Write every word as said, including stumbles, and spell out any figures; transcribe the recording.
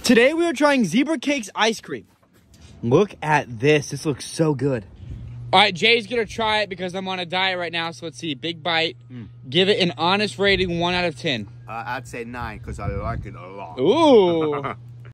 Today we are trying Zebra Cakes ice cream. Look at this. This looks so good. All right, Jay's going to try it because I'm on a diet right now. So let's see. Big bite. Mm. Give it an honest rating, one out of ten. Uh, I'd say nine because I like it a lot. Ooh.